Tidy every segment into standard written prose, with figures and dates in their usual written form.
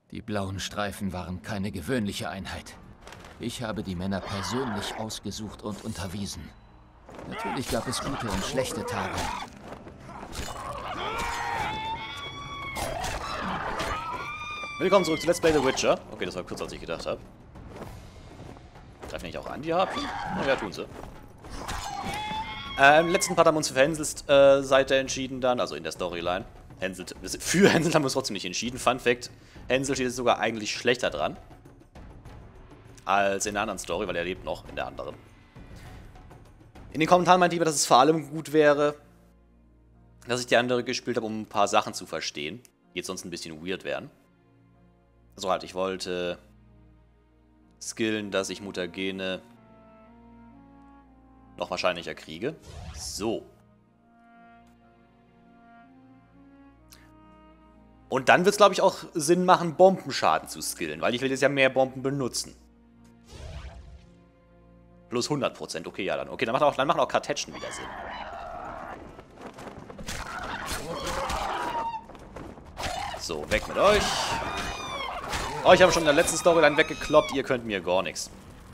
Die blauen Streifen waren keine gewöhnliche Einheit. Ich habe die Männer persönlich ausgesucht und unterwiesen. Natürlich gab es gute und schlechte Tage. Willkommen zurück zu Let's Play The Witcher. Okay, das war kürzer, als ich gedacht habe. Greifen nicht auch an, die Harpien? Oh, ja, tun sie. Im letzten Part haben wir uns für Hensels Seite entschieden dann, also in der Storyline. Für Hänsel haben wir uns trotzdem nicht entschieden. Fun Fact, Hänsel steht jetzt sogar eigentlich schlechter dran. Als in der anderen Story, weil er lebt noch in der anderen. In den Kommentaren meinte jemand, dass es vor allem gut wäre, dass ich die andere gespielt habe, um ein paar Sachen zu verstehen, die jetzt sonst ein bisschen weird wären. Also halt, ich wollte skillen, dass ich Mutagene noch wahrscheinlicher kriege. So. Und dann wird es, glaube ich, auch Sinn machen, Bombenschaden zu skillen, weil ich will jetzt ja mehr Bomben benutzen. Plus 100%, okay, ja dann. Okay, dann machen auch Kartätschen wieder Sinn. So, weg mit euch. Oh, ich habe schon in der letzten Storyline weggekloppt, ihr könnt mir gar nichts.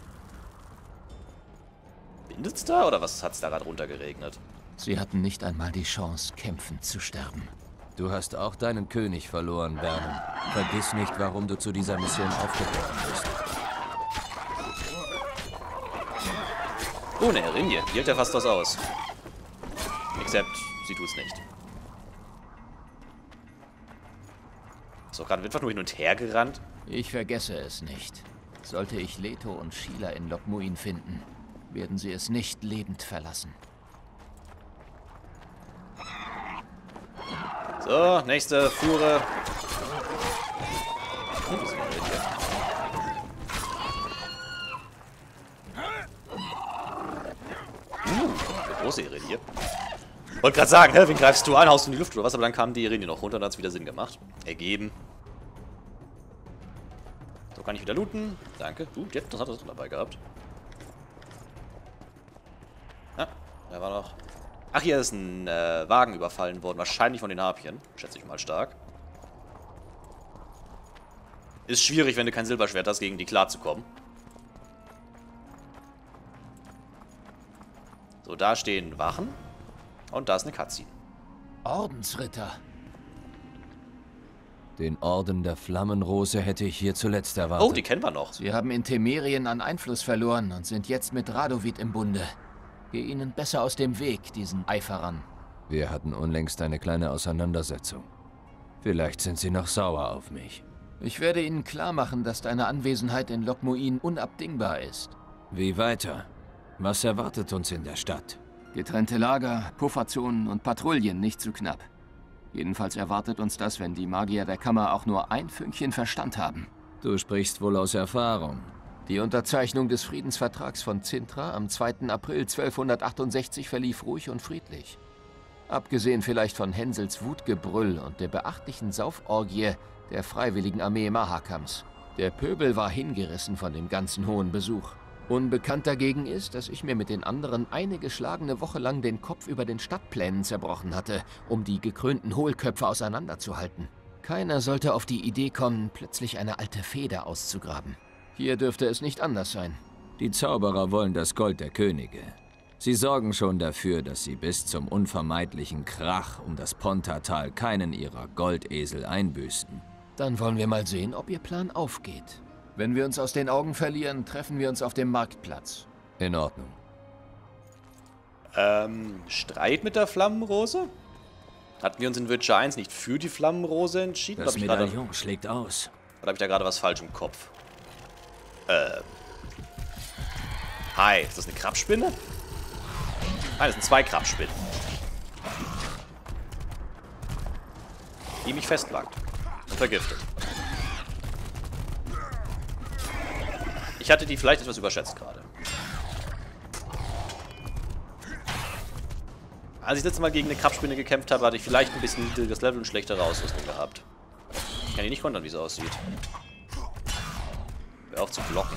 Bindet's da oder was hat's da gerade runtergeregnet? Sie hatten nicht einmal die Chance, kämpfend zu sterben. Du hast auch deinen König verloren, Vernon. Vergiss nicht, warum du zu dieser Mission aufgeboren bist. Oh, eine Erinje. Die hält ja fast was aus. Except, sie tut's nicht. So, gerade wird einfach nur hin und her gerannt. Ich vergesse es nicht. Sollte ich Leto und Sheila in Loc Muin finden, werden sie es nicht lebend verlassen. So, nächste Fuhre. Eine große Erinje. Wollte gerade sagen, wen greifst du an? Haust du in die Luft oder was? Aber dann kam die Erinje noch runter und dann hat es wieder Sinn gemacht. Ergeben. So kann ich wieder looten. Danke. Jetzt, das hat er dabei gehabt. Ah, da war noch. Ach, hier ist ein Wagen überfallen worden. Wahrscheinlich von den Harpien. Schätze ich mal stark. Ist schwierig, wenn du kein Silberschwert hast, gegen die klarzukommen. So, da stehen Wachen. Und da ist eine Cutscene. Ordensritter. Den Orden der Flammenrose hätte ich hier zuletzt erwartet. Oh, die kennen wir noch. Sie haben in Temerien an Einfluss verloren und sind jetzt mit Radovid im Bunde. Geh ihnen besser aus dem Weg, diesen Eiferern. Wir hatten unlängst eine kleine Auseinandersetzung. Vielleicht sind sie noch sauer auf mich. Ich werde ihnen klar machen, dass deine Anwesenheit in Loc Muin unabdingbar ist. Wie weiter? Was erwartet uns in der Stadt? Getrennte Lager, Pufferzonen und Patrouillen, nicht zu knapp. Jedenfalls erwartet uns das, wenn die Magier der Kammer auch nur ein Fünkchen Verstand haben. Du sprichst wohl aus Erfahrung. Die Unterzeichnung des Friedensvertrags von Cintra am 2. April 1268 verlief ruhig und friedlich. Abgesehen vielleicht von Hensels Wutgebrüll und der beachtlichen Sauforgie der freiwilligen Armee Mahakams. Der Pöbel war hingerissen von dem ganzen hohen Besuch. Unbekannt dagegen ist, dass ich mir mit den anderen eine geschlagene Woche lang den Kopf über den Stadtplänen zerbrochen hatte, um die gekrönten Hohlköpfe auseinanderzuhalten. Keiner sollte auf die Idee kommen, plötzlich eine alte Feder auszugraben. Hier dürfte es nicht anders sein. Die Zauberer wollen das Gold der Könige. Sie sorgen schon dafür, dass sie bis zum unvermeidlichen Krach um das Ponta-Tal keinen ihrer Goldesel einbüßen. Dann wollen wir mal sehen, ob ihr Plan aufgeht. Wenn wir uns aus den Augen verlieren, treffen wir uns auf dem Marktplatz. In Ordnung. Streit mit der Flammenrose? Hatten wir uns in Witcher 1 nicht für die Flammenrose entschieden? Das Medaillon schlägt aus. Oder habe ich da gerade was falsch im Kopf? Hi, ist das eine Krabspinne? Nein, das sind zwei Krabspinnen. Die mich festlagt. Und vergiftet. Ich hatte die vielleicht etwas überschätzt gerade. Als ich letztes Mal gegen eine Krabspinne gekämpft habe, hatte ich vielleicht ein bisschen niedrigeres Level und schlechtere Ausrüstung gehabt. Ich kann die nicht kontern, wie es aussieht. Wäre auch zu blocken.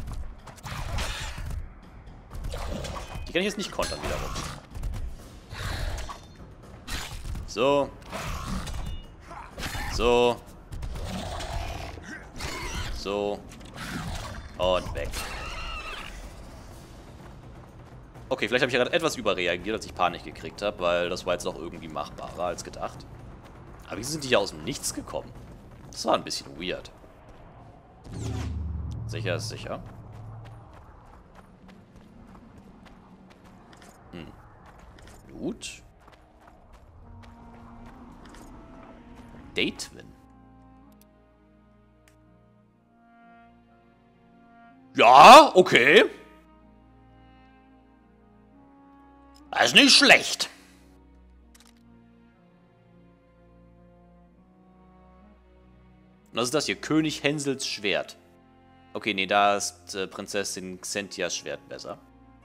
Die kann ich jetzt nicht kontern wiederum. So. So. So. Und weg. Okay, vielleicht habe ich ja gerade etwas überreagiert, als ich Panik gekriegt habe, weil das war jetzt noch irgendwie machbarer als gedacht. Aber wieso sind die hier aus dem Nichts gekommen? Das war ein bisschen weird. Sicher ist sicher. Gut. Datewin. Ja, okay. Das ist nicht schlecht. Und was ist das hier? König Hänsels Schwert. Okay, nee, da ist Prinzessin Xentias Schwert besser.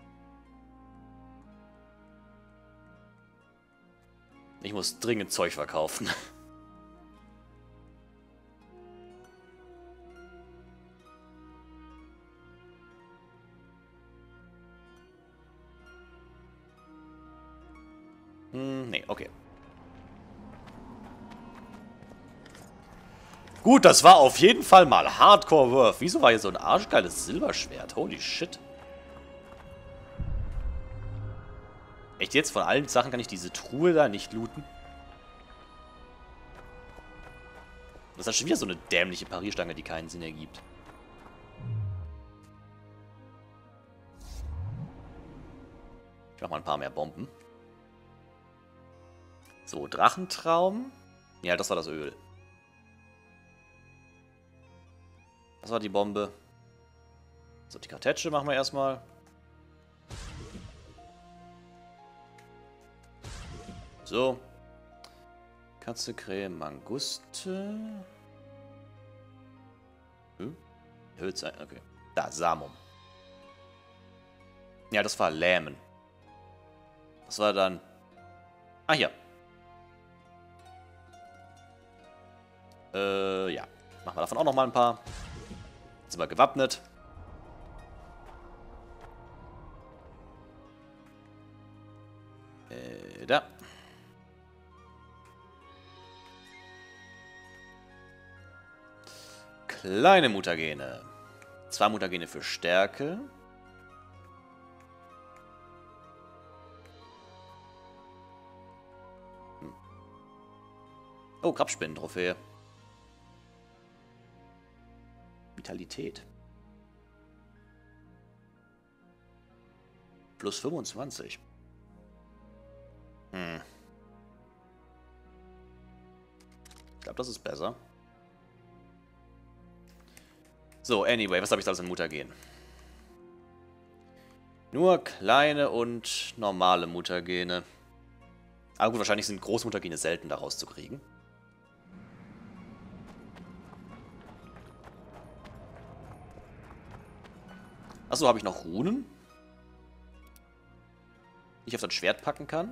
Ich muss dringend Zeug verkaufen. Nee, okay. Gut, das war auf jeden Fall mal Hardcore Worth. Wieso war hier so ein arschgeiles Silberschwert? Holy shit. Echt jetzt? Von allen Sachen kann ich diese Truhe da nicht looten? Das ist schon wieder so eine dämliche Parierstange, die keinen Sinn ergibt. Ich mach mal ein paar mehr Bomben. So, Drachentraum. Ja, das war das Öl. Das war die Bombe. So, die Kartätsche machen wir erstmal. So. Katze, Krähe, Manguste. Hülse, okay. Da, Samum. Ja, das war Lähmen. Das war dann... Ah, hier. Ja. Machen wir davon auch nochmal ein paar. Jetzt sind wir gewappnet. Da. Kleine Mutagene. 2 Mutagene für Stärke. Oh, Grabspinnen-Trophäe. Vitalität. Plus 25. Ich glaube, das ist besser. So, anyway, was habe ich da alles in Mutagen? Nur kleine und normale Mutagene. Aber gut, wahrscheinlich sind Großmutagene selten da rauszukriegen. Achso, habe ich noch Runen? Die ich auf das Schwert packen kann?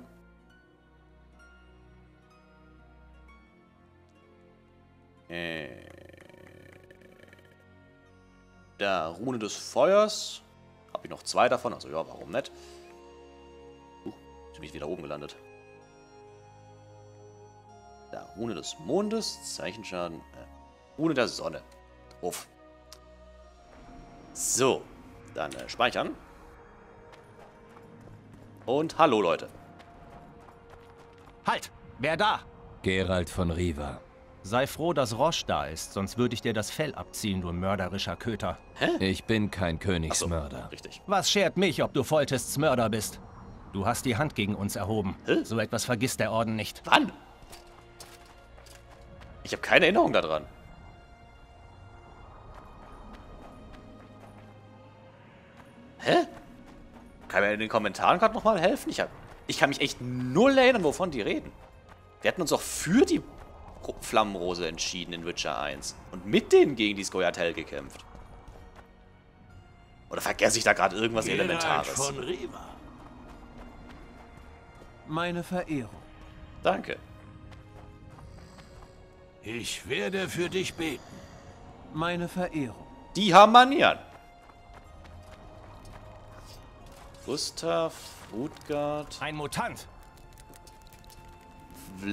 Da, Rune des Feuers. Habe ich noch 2 davon, also ja, warum nicht? Ich bin wieder oben gelandet. Da, Rune des Mondes, Zeichenschaden, Rune der Sonne. Uff. So, dann speichern. Und hallo, Leute. Halt! Wer da? Geralt von Riva. Sei froh, dass Roche da ist, sonst würde ich dir das Fell abziehen, du mörderischer Köter. Hä? Ich bin kein Königsmörder. Ach so, richtig. Was schert mich, ob du Foltests Mörder bist? Du hast die Hand gegen uns erhoben. Hä? So etwas vergisst der Orden nicht. Wann? Ich habe keine Erinnerung daran. Hä? Kann mir in den Kommentaren gerade nochmal helfen? Ich kann mich echt null erinnern, wovon die reden. Wir hatten uns auch für die Flammenrose entschieden in Witcher 1. Und mit denen gegen die Scoia'tael gekämpft. Oder vergesse ich da gerade irgendwas Elementares? Von Riva. Meine Verehrung. Danke. Ich werde für dich beten. Meine Verehrung. Die haben Manieren. Gustav, Rutgard, Ein Mutant!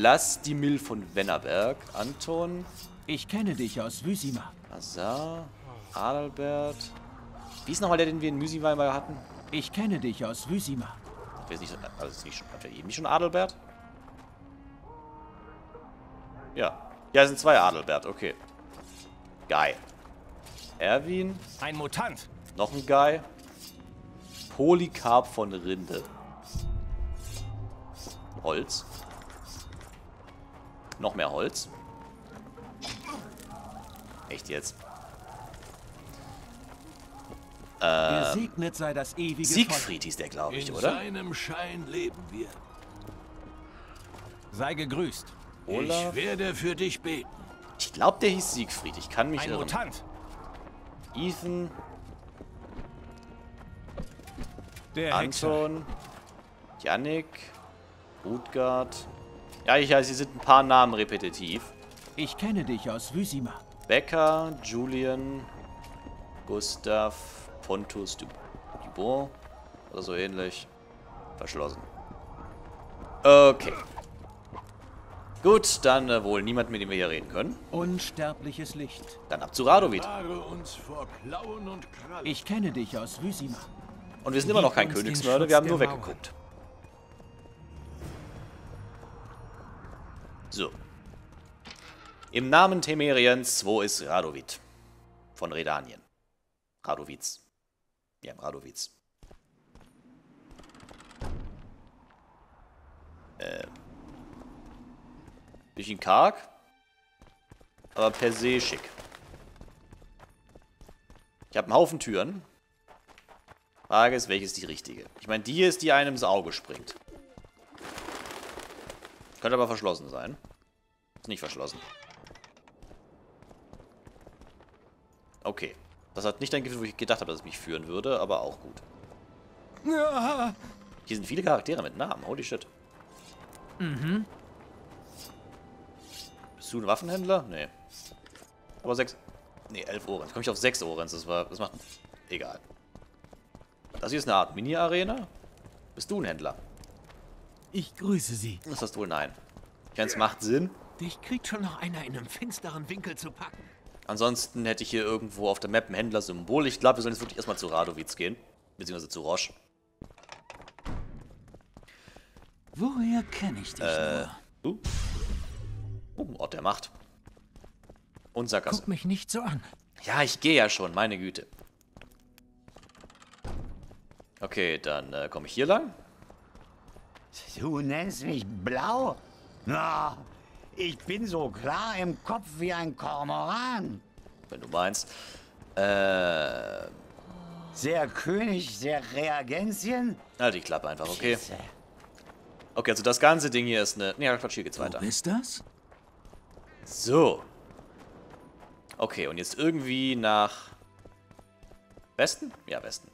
Vlastimil von Wennerberg, Anton, Ich kenne dich aus Wysima. Azar, Adalbert. Wie ist nochmal der, den wir in Müsiwein hatten? Ich kenne dich aus Rüsima. Habt ihr nicht, also ist nicht schon, habt ihr eben nicht schon Adalbert? Ja. Ja, es sind 2 Adalbert, okay. Guy. Erwin. Ein Mutant. Noch ein Guy. Polycarp von Rinde. Holz. Noch mehr Holz. Echt jetzt? Gesegnet sei das ewige Siegfried hieß der, glaube ich, In oder? seinem Schein leben wir. Sei gegrüßt. Olaf? Ich werde für dich beten. Ich glaube, der hieß Siegfried. Ich kann mich Ein irren. Mutant. Ethan, Der Hexer. Anton, Yannick, Rutgard. Ja, hier sind ein paar Namen repetitiv. Ich kenne dich aus Rüsima. Becker, Julian, Gustav, Pontus, Dubon oder so ähnlich. Verschlossen. Okay. Gut, dann wohl niemand, mit dem wir hier reden können. Unsterbliches Licht. Dann ab zu Radovid. Bewahre uns vor Klauen und Krallen. Ich kenne dich aus Rüsima. Und wir sind immer noch kein Gib uns den Königsmörder, Schutz wir haben nur der Mauer. weggeguckt. So. Im Namen Temeriens, wo ist Radovid? Von Redanien. Radovids. Ja, Radovids. Bisschen karg, aber per se schick. Ich habe einen Haufen Türen. Frage ist, welche ist die richtige? Ich meine, die hier ist, die einem ins Auge springt. Könnte aber verschlossen sein. Ist nicht verschlossen. Okay. Das hat nicht ein Gefühl, wo ich gedacht habe, dass es mich führen würde, aber auch gut. Hier sind viele Charaktere mit Namen. Holy shit. Mhm. Bist du ein Waffenhändler? Nee. Aber 6... Nee, 11 Orens. Komme ich auf 6 Orens. Das macht... Egal. Das hier ist eine Art Mini-Arena. Bist du ein Händler? Ich grüße Sie. Das hast du wohl nein. Ich meine, es macht Sinn. Dich kriegt schon noch einer in einem finsteren Winkel zu packen. Ansonsten hätte ich hier irgendwo auf der Map ein Händlersymbol. Ich glaube, wir sollen jetzt wirklich erstmal zu Radovids gehen. Beziehungsweise zu Roche. Woher kenne ich dich nur? Ort der Macht. Und Sackgasse. Guck mich nicht so an. Ja, ich gehe ja schon, meine Güte. Okay, dann komme ich hier lang. Du nennst mich blau? Na, ich bin so klar im Kopf wie ein Kormoran. Wenn du meinst. Sehr König, sehr Reagenzien. Halt die Klappe einfach, okay? Scheiße. Okay, also das ganze Ding hier ist eine... Nee, Quatsch, hier geht's weiter. Wo ist das? So. Okay, und jetzt irgendwie nach... Westen? Ja, Westen.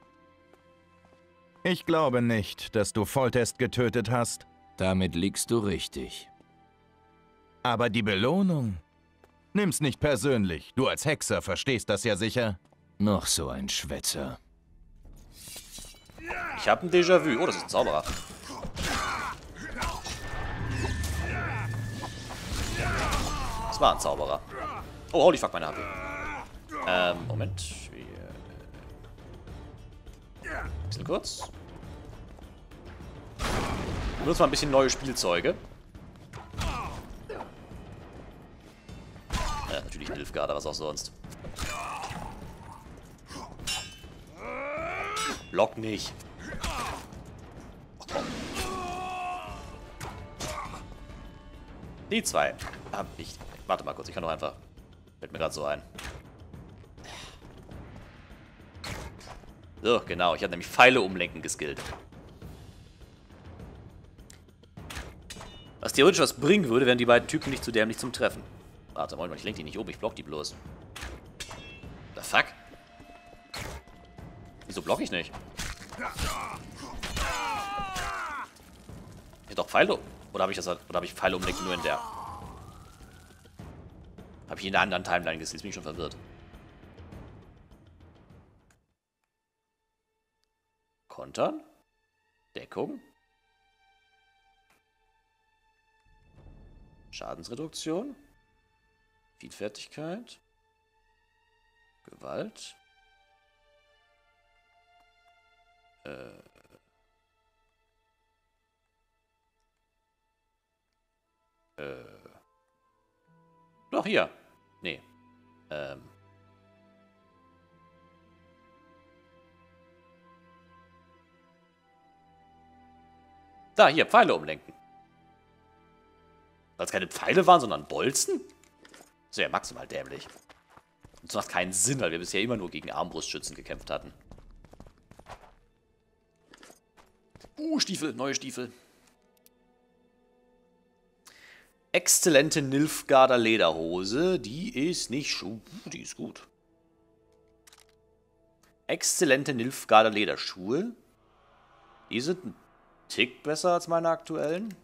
Ich glaube nicht, dass du Foltest getötet hast. Damit liegst du richtig. Aber die Belohnung? Nimm's nicht persönlich. Du als Hexer verstehst das ja sicher. Noch so ein Schwätzer. Ich habe ein Déjà-vu. Oh, das ist ein Zauberer. Das war ein Zauberer. Oh, holy fuck, meine HP. Moment. Bisschen kurz. Wir benutzen mal ein bisschen neue Spielzeuge. Ja, natürlich Nilfgaarder, was auch sonst. Lock nicht. Ach, komm. Die 2 hab ich. Warte mal kurz, ich kann doch einfach. Fällt mir gerade so ein. So, genau. Ich habe nämlich Pfeile umlenken geskillt. Was theoretisch was bringen würde, wären die beiden Typen nicht zu dämlich zum Treffen. Warte, Moment mal, ich lenke die nicht um, ich block die bloß. The fuck? Wieso block ich nicht? Ich doch Pfeile. Oder habe ich Pfeile umlenken nur in der? Habe ich in der anderen Timeline gesehen? Jetzt bin ich schon verwirrt. Kontern? Deckung? Schadensreduktion? Friedfertigkeit? Gewalt. Doch, hier. Nee. Da, hier, Pfeile umlenken. Weil es keine Pfeile waren, sondern Bolzen? Das wäre ja maximal dämlich. Und das macht keinen Sinn, weil wir bisher immer nur gegen Armbrustschützen gekämpft hatten. Stiefel, neue Stiefel. Exzellente Nilfgaarder Lederhose. Die ist nicht die ist gut. Exzellente Nilfgaarder Lederschuhe. Die sind ein Tick besser als meine aktuellen.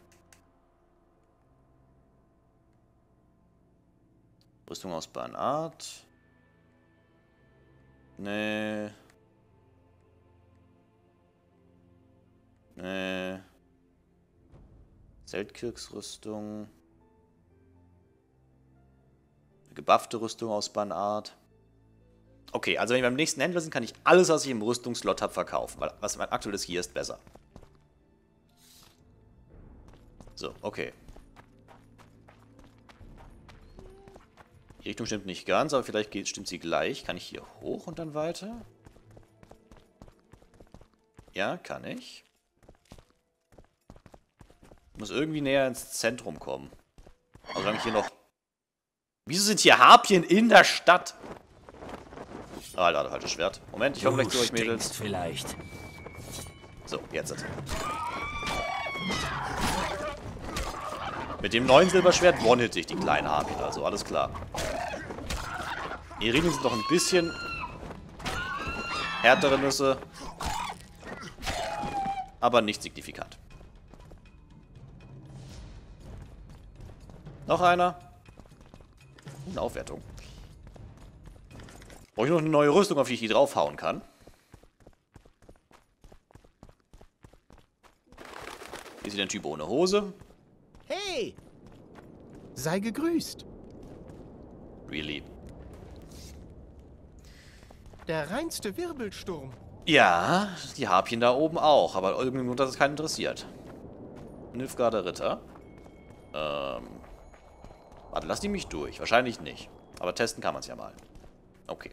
Rüstung aus Barnart. Nee. Nee. Zeltkirksrüstung. Gebuffte Rüstung aus Barnart. Okay, also wenn wir beim nächsten Händler sind, kann ich alles, was ich im Rüstungslot habe, verkaufen. Weil was mein aktuelles hier ist, besser. So, okay. Die Richtung stimmt nicht ganz, aber vielleicht stimmt sie gleich. Kann ich hier hoch und dann weiter? Ja, kann ich. Muss irgendwie näher ins Zentrum kommen. Also solange ich hier noch... Wieso sind hier Harpien in der Stadt? Ah, da falsches Schwert. Moment, ich komme gleich zu euch, Mädels. Vielleicht. So, jetzt. Mit dem neuen Silberschwert one-hit ich die kleinen Harpien, also alles klar. Die Irinien sind noch ein bisschen härtere Nüsse. Aber nicht signifikant. Noch einer. Eine Aufwertung. Brauche ich noch eine neue Rüstung, auf die ich die draufhauen kann? Hier sieht ein Typ ohne Hose. Hey! Sei gegrüßt. Really? Der reinste Wirbelsturm. Ja, die Harpien da oben auch, aber irgendwie nur, dass es keinen interessiert. Nilfgaarder Ritter. Warte, lass die mich durch. Wahrscheinlich nicht. Aber testen kann man es ja mal. Okay.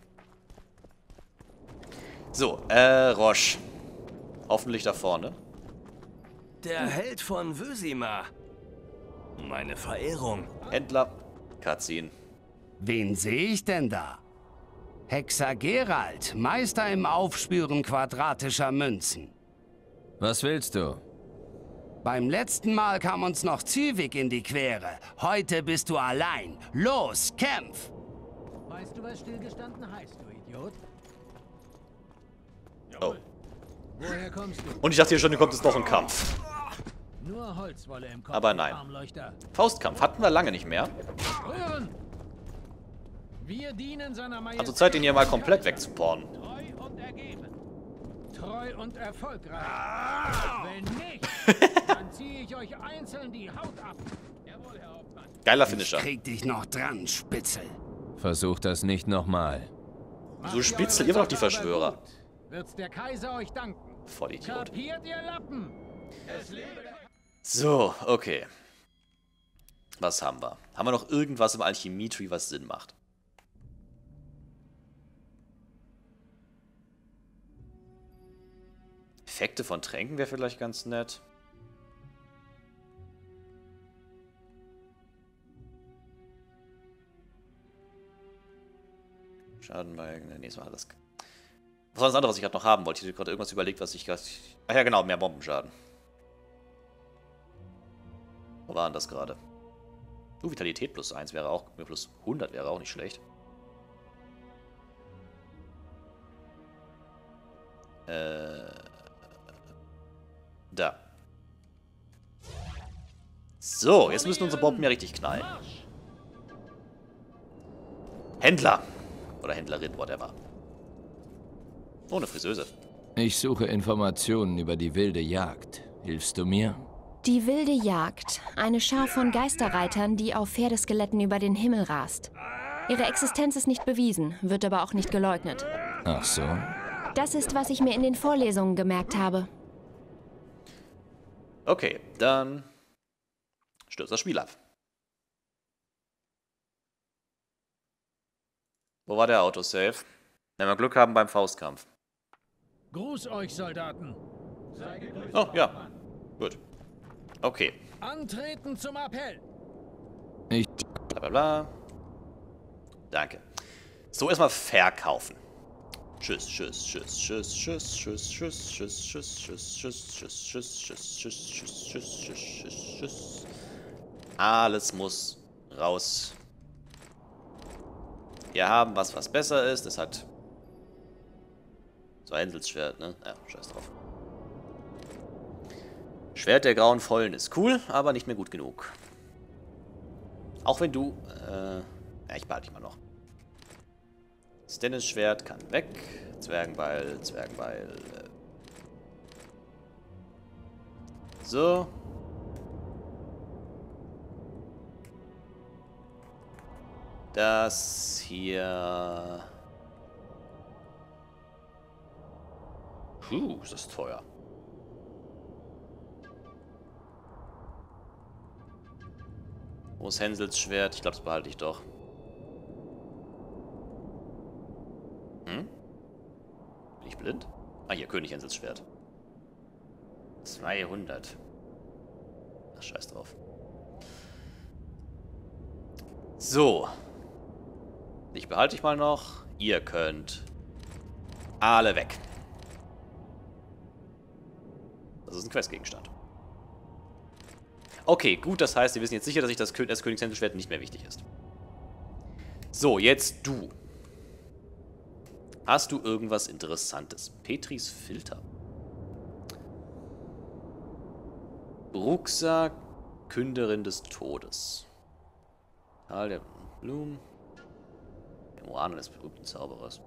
So, Roche. Hoffentlich da vorne. Der Held von Wösima. Meine Verehrung. Händler. Cutscene. Wen sehe ich denn da? Hexer Geralt, Meister im Aufspüren quadratischer Münzen. Was willst du? Beim letzten Mal kam uns noch Züvig in die Quere. Heute bist du allein. Los, kämpf! Weißt du, was stillgestanden heißt, du Idiot? Oh. Woher kommst du? Und ich dachte hier schon, hier kommt jetzt noch ein Kampf. Nur Holzwolle im Kopf. Aber nein. Armleuchter. Faustkampf hatten wir lange nicht mehr. Rühren! Wir dienen seiner Majestät. Also Zeit, den hier mal komplett wegzupornen. Treu und ergeben. Treu und erfolgreich. Wenn nicht, dann ziehe ich euch einzeln die Haut ab. Jawohl, Herr Hauptmann. Geiler Finisher. Krieg dich noch dran, Spitzel. Versuch das nicht nochmal. So Spitzel, ihr doch die Verschwörer. Wird's der Kaiser euch danken. Vollidiot. Kapiert ihr Lappen? Es lebe der... So, okay. Was haben wir? Haben wir noch irgendwas im Alchemie-Tree, was Sinn macht? Effekte von Tränken wäre vielleicht ganz nett. Schaden bei... Nee, das war alles... Was war das andere, was ich gerade noch haben wollte? Ich hatte gerade irgendwas überlegt, was ich gerade... Ach ja, genau, mehr Bombenschaden. Wo war denn das gerade? Vitalität plus 1 wäre auch... Plus 100 wäre auch nicht schlecht. Da. So, jetzt müssen unsere Bomben ja richtig knallen. Händler. Oder Händlerin, whatever. Oh, eine Friseuse. Ich suche Informationen über die wilde Jagd. Hilfst du mir? Die wilde Jagd. Eine Schar von Geisterreitern, die auf Pferdeskeletten über den Himmel rast. Ihre Existenz ist nicht bewiesen, wird aber auch nicht geleugnet. Ach so? Das ist, was ich mir in den Vorlesungen gemerkt habe. Okay, dann stürzt das Spiel ab. Wo war der Autosave? Wenn wir Glück haben beim Faustkampf. Gruß euch, Soldaten. Sei gegrüßt, Oh, ja. Hauptmann. Gut. Okay. Antreten zum Appell. Ich... Blablabla. Danke. So, erstmal verkaufen. Tschüss, tschüss, tschüss, tschüss, tschüss, tschüss, tschüss, tschüss, tschüss, tschüss, tschüss, tschüss, tschüss, tschüss, tschüss, tschüss, tschüss, tschüss, tschüss, tschüss. Alles muss raus. Wir haben was besser ist. Es hat so ein Händelsschwert, ne? Ja, scheiß drauf. Schwert der grauen Vollen ist cool, aber nicht mehr gut genug. Auch wenn du... ja, ich behalte dich mal noch. Stennis-Schwert kann weg. Zwergenbeil, Zwergenbeil. So. Das hier... ist das teuer. Wo ist Hänsels Schwert? Ich glaube, das behalte ich doch. Bin ich blind? Ah, hier, König Hänsels Schwert. 200. Ach, scheiß drauf. So. Ich behalte ich mal noch. Ihr könnt alle weg. Das ist ein Questgegenstand. Okay, gut, das heißt, wir wissen jetzt sicher, dass das Königs Händelschwert nicht mehr wichtig ist. So, jetzt du. Hast du irgendwas Interessantes? Petris Filter. Bruxa, Künderin des Todes. Tal der Blumen. Memoiren des berühmten Zauberers.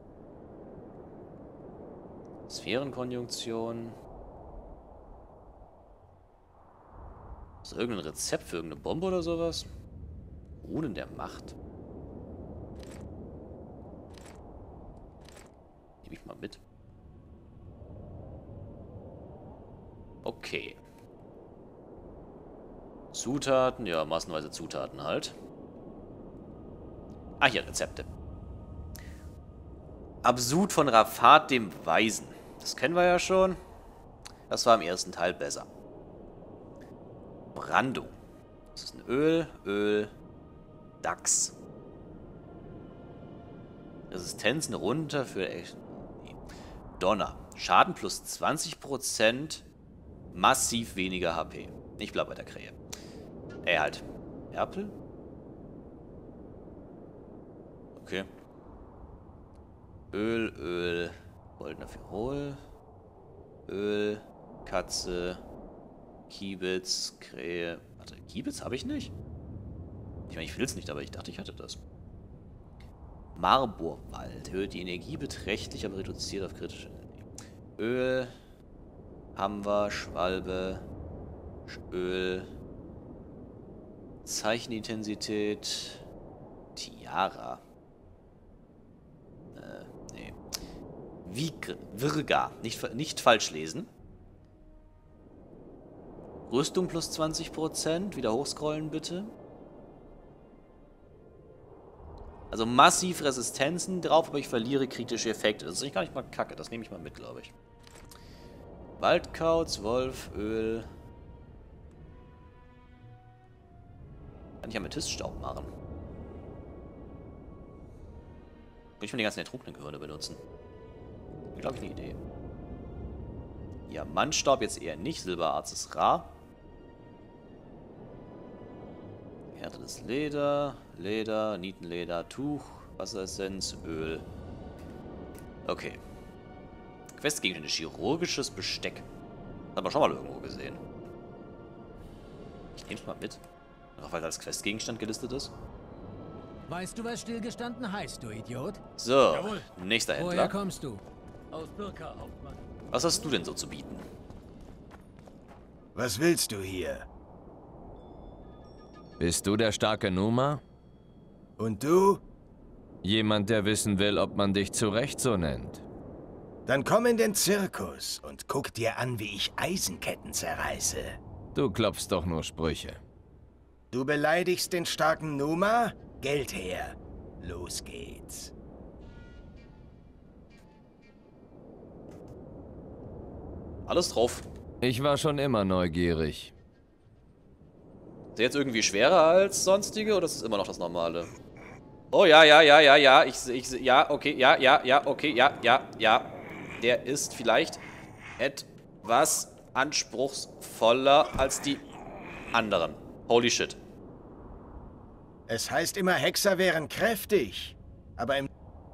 Sphärenkonjunktion. Ist das irgendein Rezept für irgendeine Bombe oder sowas? Runen der Macht. Nehme ich mal mit. Okay. Zutaten, ja, massenweise Zutaten halt. Ah, hier, Rezepte. Absud von Rafat dem Weisen. Das kennen wir ja schon. Das war im ersten Teil besser. Brando. Das ist ein Öl, Dachs. Resistenzen runter für... Donner. Schaden plus 20%, massiv weniger HP. Ich bleib bei der Krähe. Halt. Erpel? Okay. Öl, goldener Firol. Öl, Katze, Kiebitz, Krähe. Warte, Kiebitz habe ich nicht? Ich meine, ich will es nicht, aber ich dachte, ich hatte das. Marborwald. Erhöht die Energie beträchtlich, aber reduziert auf kritische Energie. Öl haben wir. Schwalbe. Öl. Zeichenintensität. Tiara. Nee. Virga. Nicht falsch lesen. Rüstung plus 20%. Wieder hochscrollen, bitte. Also massiv Resistenzen drauf, aber ich verliere kritische Effekte. Das ist nicht gar nicht mal kacke. Das nehme ich mal mit, glaube ich. Waldkauz, Wolf, Öl. Kann ich Amethyststaub machen. Kann ich mal die ganzen ertrunkenen Gehirne benutzen? Glaube ich, eine Idee. Diamantstaub jetzt eher nicht. Silberarz ist rar. Gehärtetes Leder, Nietenleder, Tuch, Wasseressenz, Öl. Okay. Questgegenstände, chirurgisches Besteck. Hat man schon mal irgendwo gesehen. Ich nehme es mal mit. Auch weil das als Questgegenstand gelistet ist. Weißt du, was stillgestanden heißt, du Idiot? So, Jawohl. Nächster Händler. Woher kommst du? Aus Birka, Hauptmann. Was hast du denn so zu bieten? Was willst du hier? Bist du der starke Numa? Und du? Jemand, der wissen will, ob man dich zu Recht so nennt. Dann komm in den Zirkus und guck dir an, wie ich Eisenketten zerreiße. Du klopfst doch nur Sprüche. Du beleidigst den starken Numa? Geld her. Los geht's. Alles drauf. Ich war schon immer neugierig. Ist der jetzt irgendwie schwerer als sonstige oder ist es immer noch das Normale? Oh ja, ja, ja, ja, ja. Ja, okay, ja, okay, ja. Der ist vielleicht etwas anspruchsvoller als die anderen. Holy shit. Es heißt immer, Hexer wären kräftig. Aber im...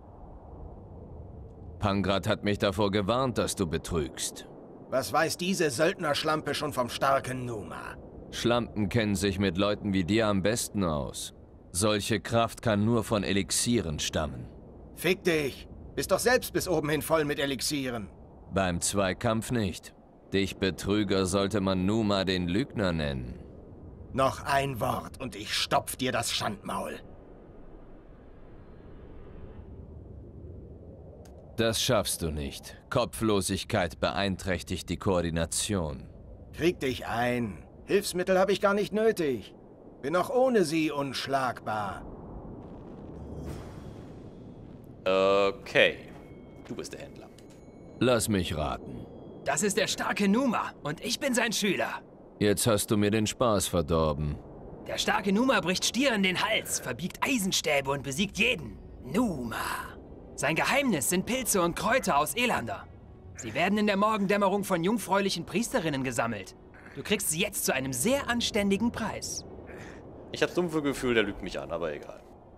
Pangrat hat mich davor gewarnt, dass du betrügst. Was weiß diese Söldnerschlampe schon vom starken Numa? Schlampen kennen sich mit Leuten wie dir am besten aus. Solche Kraft kann nur von Elixieren stammen. Fick dich! Bist doch selbst bis oben hin voll mit Elixieren. Beim Zweikampf nicht. Dich Betrüger sollte man Numa den Lügner nennen. Noch ein Wort und ich stopf dir das Schandmaul. Das schaffst du nicht. Kopflosigkeit beeinträchtigt die Koordination. Krieg dich ein. Hilfsmittel habe ich gar nicht nötig. Bin auch ohne sie unschlagbar. Okay. Du bist der Händler. Lass mich raten. Das ist der starke Numa und ich bin sein Schüler. Jetzt hast du mir den Spaß verdorben. Der starke Numa bricht Stieren den Hals, verbiegt Eisenstäbe und besiegt jeden. Numa. Sein Geheimnis sind Pilze und Kräuter aus Elander. Sie werden in der Morgendämmerung von jungfräulichen Priesterinnen gesammelt. Du kriegst sie jetzt zu einem sehr anständigen Preis. Ich hab's dumpfe Gefühl, der lügt mich an, aber egal.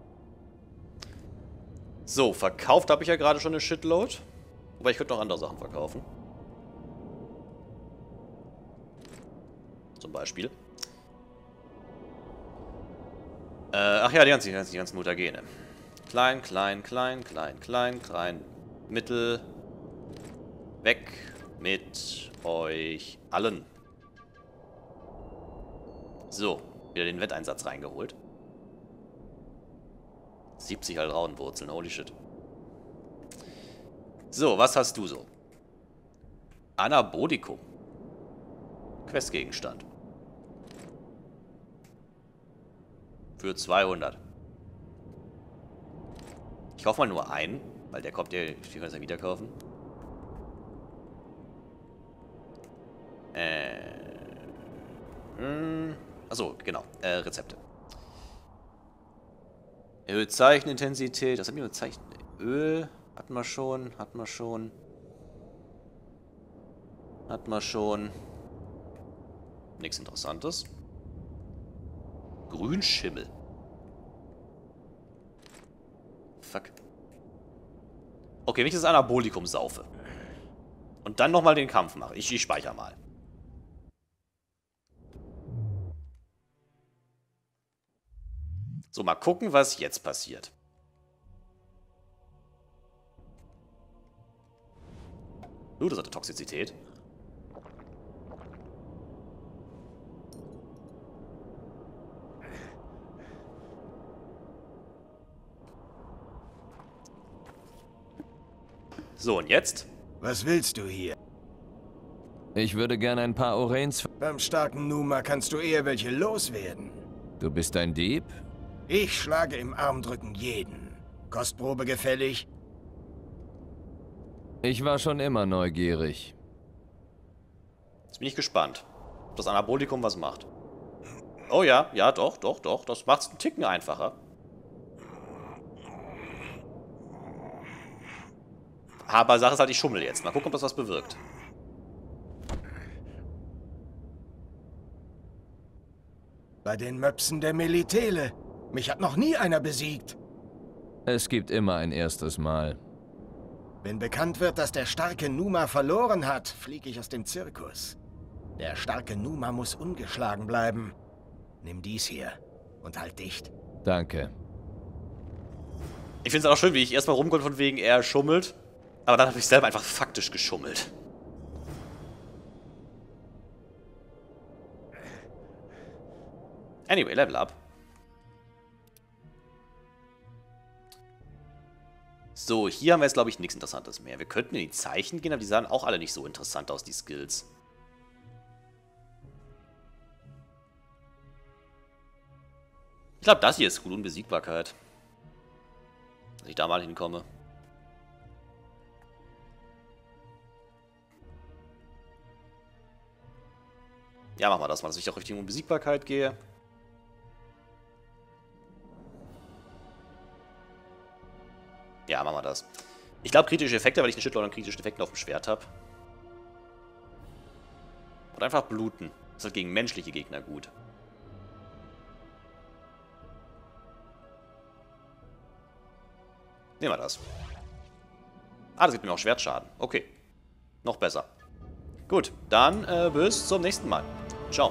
So, verkauft habe ich ja gerade schon eine Shitload. Wobei ich könnte noch andere Sachen verkaufen. Zum Beispiel. Ach ja, die ganzen Mutagene. Klein, mittel. Weg mit euch allen. So, wieder den Wetteinsatz reingeholt. 70 Alraunenwurzeln, holy shit. So, was hast du so? Anabolikum. Questgegenstand. Für 200. Ich kaufe mal nur einen, weil der kommt ja, wir können es ja wieder kaufen. Achso, genau. Rezepte. Erhöht Zeichenintensität. Das hat mir nur Zeichen. Öl hatten wir schon. Nichts Interessantes. Grünschimmel. Fuck. Okay, wenn ich das Anabolikum saufe. Und dann nochmal den Kampf mache. Ich speichere mal. So, mal gucken, was jetzt passiert. Das hatte Toxizität. So, und jetzt? Was willst du hier? Ich würde gern ein paar Orens... Beim starken Numa kannst du eher welche loswerden. Du bist ein Dieb? Ich schlage im Armdrücken jeden. Kostprobe gefällig? Ich war schon immer neugierig. Jetzt bin ich gespannt, ob das Anabolikum was macht. Oh ja, ja, doch. Das macht's einen Ticken einfacher. Aber Sache ist halt, ich schummel jetzt. Mal gucken, ob das was bewirkt. Bei den Möpsen der Melitele. Mich hat noch nie einer besiegt. Es gibt immer ein erstes Mal. Wenn bekannt wird, dass der starke Numa verloren hat, fliege ich aus dem Zirkus. Der starke Numa muss ungeschlagen bleiben. Nimm dies hier und halt dicht. Danke. Ich finde es auch schön, wie ich erstmal rumkomme von wegen, er schummelt. Aber dann habe ich selber einfach faktisch geschummelt. Anyway, Level Up. So, hier haben wir jetzt, glaube ich, nichts Interessantes mehr. Wir könnten in die Zeichen gehen, aber die sahen auch alle nicht so interessant aus, die Skills. Ich glaube, das hier ist gut. Unbesiegbarkeit. Dass ich da mal hinkomme. Ja, machen wir das mal, dass ich auch Richtung Unbesiegbarkeit gehe. Ja, machen wir das. Ich glaube, kritische Effekte, weil ich eine Shitload an kritischen Effekten auf dem Schwert habe. Und einfach bluten. Das ist halt gegen menschliche Gegner gut. Nehmen wir das. Ah, das gibt mir auch Schwertschaden. Okay. Noch besser. Gut, dann bis zum nächsten Mal. Ciao.